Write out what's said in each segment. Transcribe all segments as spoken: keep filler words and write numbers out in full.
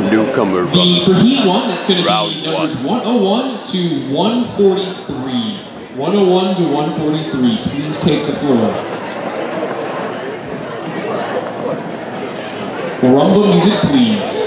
Newcomer The, for heat one, that's going to Round be numbers one. one oh one to one forty-three. one oh one to one forty-three. Please take the floor. Rumba music, please.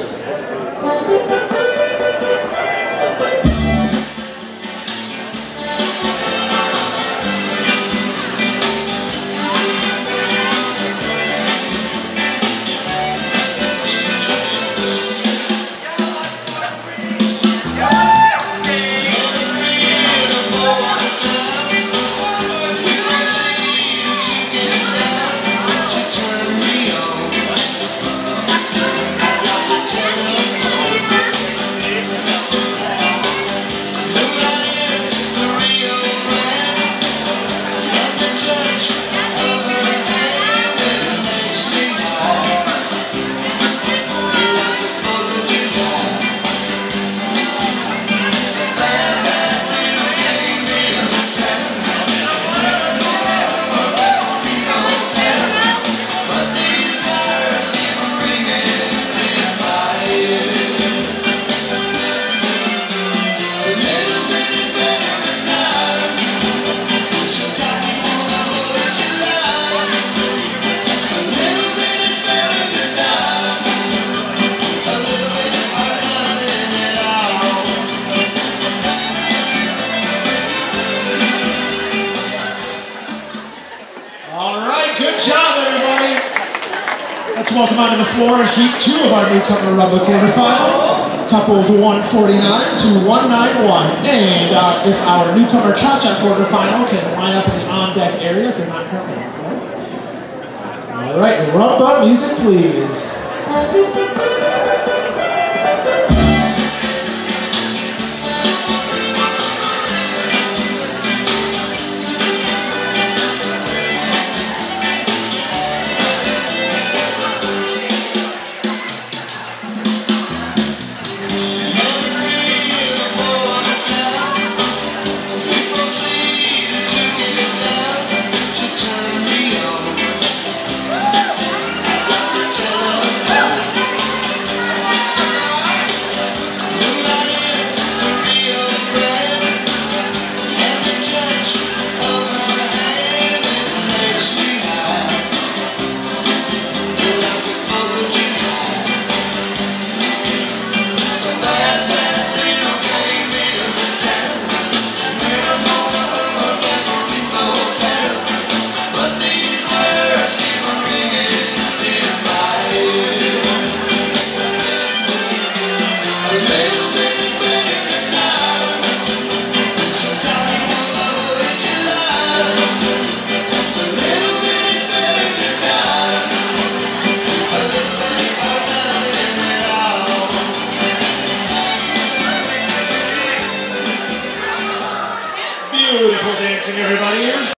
Good job, everybody. Let's welcome onto the floor heat two of our Newcomer Rumba quarterfinal. Couples one forty-nine to one ninety-one. And uh, if our Newcomer Cha-Cha quarterfinal can line up in the on-deck area if they're not currently on the floor. All right, Rumba music, please. Beautiful dancing, everybody.